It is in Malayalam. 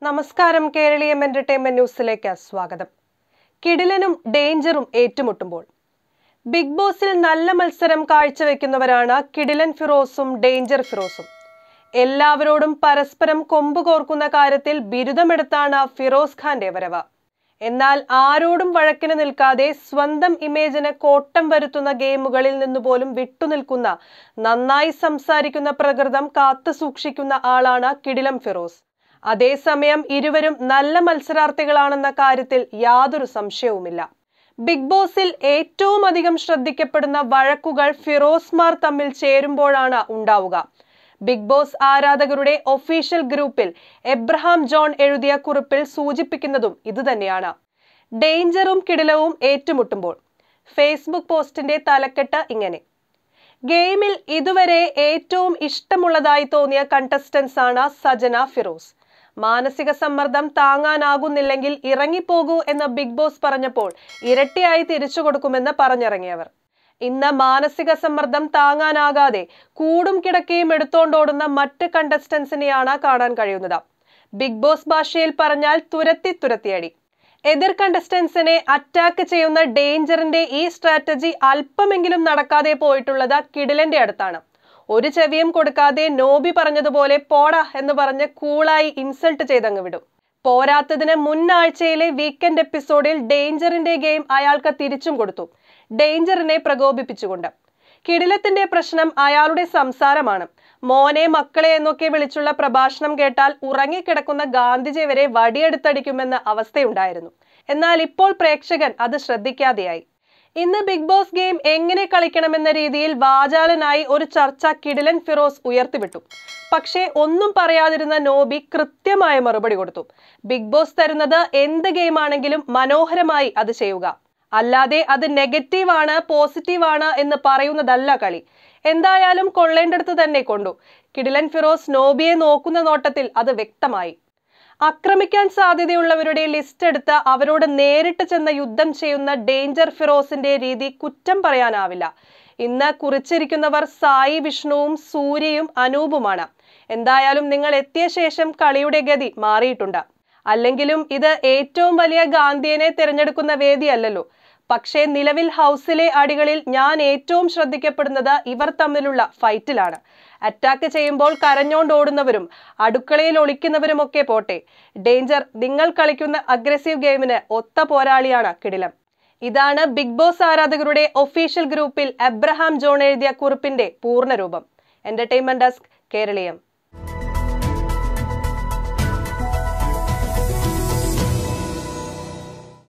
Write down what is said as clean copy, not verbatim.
നമസ്കാരം കേരളീയം എന്റർടൈൻമെന്റ് ന്യൂസിലേക്ക് സ്വാഗതം. കിടിലനും ഡേഞ്ചറും ഏറ്റുമുട്ടുമ്പോൾ ബിഗ് ബോസിൽ നല്ല മത്സരം കാഴ്ചവെക്കുന്നവരാണ് കിടിലൻ ഫിറോസും ഡേഞ്ചർ ഫിറോസും. എല്ലാവരോടും പരസ്പരം കൊമ്പ് കോർക്കുന്ന കാര്യത്തിൽ ബിരുദമെടുത്താണ് ഫിറോസ് ഖാന്റെ വരവ്. എന്നാൽ ആരോടും വഴക്കിന് നിൽക്കാതെ സ്വന്തം ഇമേജിന് കോട്ടം വരുത്തുന്ന ഗെയിമുകളിൽ നിന്നുപോലും വിട്ടുനിൽക്കുന്ന, നന്നായി സംസാരിക്കുന്ന പ്രകൃതം കാത്തു സൂക്ഷിക്കുന്ന ആളാണ് കിടിലം ഫിറോസ്. അതേസമയം ഇരുവരും നല്ല മത്സരാർത്ഥികളാണെന്ന കാര്യത്തിൽ യാതൊരു സംശയവുമില്ല. ബിഗ് ബോസിൽ ഏറ്റവും അധികം ശ്രദ്ധിക്കപ്പെടുന്ന വഴക്കുകൾ ഫിറോസ്മാർ തമ്മിൽ ചേരുമ്പോഴാണ് ഉണ്ടാവുക. ബിഗ് ബോസ് ആരാധകരുടെ ഒഫീഷ്യൽ ഗ്രൂപ്പിൽ എബ്രഹാം ജോൺ എഴുതിയ കുറിപ്പിൽ സൂചിപ്പിക്കുന്നതും ഇതുതന്നെയാണ്. ഡേഞ്ചറും കിടിലവും ഏറ്റുമുട്ടുമ്പോൾ ഫേസ്ബുക്ക് പോസ്റ്റിന്റെ തലക്കെട്ട് ഇങ്ങനെ: ഗെയിമിൽ ഇതുവരെ ഏറ്റവും ഇഷ്ടമുള്ളതായി തോന്നിയ കണ്ടസ്റ്റൻസ് ആണ് സജന ഫിറോസ്. മാനസിക സമ്മർദ്ദം താങ്ങാനാകുന്നില്ലെങ്കിൽ ഇറങ്ങിപ്പോകൂ എന്ന് ബിഗ് ബോസ് പറഞ്ഞപ്പോൾ ഇരട്ടിയായി തിരിച്ചു കൊടുക്കുമെന്ന് പറഞ്ഞിറങ്ങിയവർ. ഇന്ന് മാനസിക സമ്മർദ്ദം താങ്ങാനാകാതെ കൂടും കിടക്കയും എടുത്തോണ്ടോടുന്ന മറ്റ് കണ്ടസ്റ്റൻസിനെയാണ് കാണാൻ കഴിയുന്നത്. ബിഗ് ബോസ് ഭാഷയിൽ പറഞ്ഞാൽ തുരത്തിയടി. എതിർ കണ്ടസ്റ്റൻസിനെ അറ്റാക്ക് ചെയ്യുന്ന ഡേഞ്ചറിന്റെ ഈ സ്ട്രാറ്റജി അല്പമെങ്കിലും നടക്കാതെ പോയിട്ടുള്ളത് കിടിലന്റെ അടുത്താണ്. ഒരു ചെവിയും കൊടുക്കാതെ നോബി പറഞ്ഞതുപോലെ പോടാ എന്ന് പറഞ്ഞ് കൂളായി ഇൻസൾട്ട് ചെയ്തങ്ങ് വിടും. പോരാത്തതിന് മുന്നാഴ്ചയിലെ വീക്കെൻഡ് എപ്പിസോഡിൽ ഡേഞ്ചറിന്റെ ഗെയിം അയാൾക്ക് തിരിച്ചും കൊടുത്തു, ഡേഞ്ചറിനെ പ്രകോപിപ്പിച്ചുകൊണ്ട്. കിടിലത്തിന്റെ പ്രശ്നം അയാളുടെ സംസാരമാണ്. മോനെ, മക്കളെ എന്നൊക്കെ വിളിച്ചുള്ള പ്രഭാഷണം കേട്ടാൽ ഉറങ്ങിക്കിടക്കുന്ന ഗാന്ധിജി വരെ വടിയെടുത്തടിക്കുമെന്ന അവസ്ഥയുണ്ടായിരുന്നു. എന്നാൽ ഇപ്പോൾ പ്രേക്ഷകൻ അത് ശ്രദ്ധിക്കാതെയായി. ഇന്ന് ബിഗ് ബോസ് ഗെയിം എങ്ങനെ കളിക്കണമെന്ന രീതിയിൽ വാചാലനായി ഒരു ചർച്ച കിടിലൻ ഫിറോസ് ഉയർത്തിവിട്ടു. പക്ഷേ ഒന്നും പറയാതിരുന്ന നോബി കൃത്യമായ മറുപടി കൊടുത്തു. ബിഗ് ബോസ് തരുന്നത് എന്ത് ഗെയിമാണെങ്കിലും മനോഹരമായി അത് ചെയ്യുക, അല്ലാതെ അത് നെഗറ്റീവാണ് പോസിറ്റീവാണ് എന്ന് പറയുന്നതല്ല കളി. എന്തായാലും കൊള്ളേണ്ടടുത്ത് തന്നെ കൊണ്ടു. കിടിലൻ ഫിറോസ് നോബിയെ നോക്കുന്ന നോട്ടത്തിൽ അത് വ്യക്തമായി. ആക്രമിക്കാൻ സാധ്യതയുള്ളവരുടെ ലിസ്റ്റ് എടുത്ത് അവരോട് നേരിട്ട് ചെന്ന് യുദ്ധം ചെയ്യുന്ന ഡേഞ്ചർ ഫിറോസിന്റെ രീതി കുറ്റം പറയാനാവില്ല. ഇന്ന് കുറിച്ചിരിക്കുന്നവർ സായി വിഷ്ണുവും സൂര്യയും അനൂപുമാണ്. എന്തായാലും നിങ്ങൾ എത്തിയ ശേഷം കളിയുടെ ഗതി മാറിയിട്ടുണ്ട്. അല്ലെങ്കിലും ഇത് ഏറ്റവും വലിയ ഗാന്ധിയനെ തിരഞ്ഞെടുക്കുന്ന വേദിയല്ലല്ലോ. പക്ഷേ നിലവിൽ ഹൗസിലെ അടികളിൽ ഞാൻ ഏറ്റവും ശ്രദ്ധിക്കപ്പെടുന്നത് ഇവർ തമ്മിലുള്ള ഫൈറ്റിലാണ്. അറ്റാക്ക് ചെയ്യുമ്പോൾ കരഞ്ഞോണ്ടോടുന്നവരും അടുക്കളയിൽ ഒളിക്കുന്നവരുമൊക്കെ പോട്ടെ, ഡേഞ്ചർ നിങ്ങൾ കളിക്കുന്ന അഗ്രസീവ് ഗെയിമിന് ഒത്ത പോരാളിയാണ് കിടിലം. ഇതാണ് ബിഗ് ബോസ് ആരാധകരുടെ ഒഫീഷ്യൽ ഗ്രൂപ്പിൽ എബ്രഹാം ജോൺ എഴുതിയ കുറിപ്പിന്റെ പൂർണ്ണരൂപം. Entertainment desk, Keraleeyam.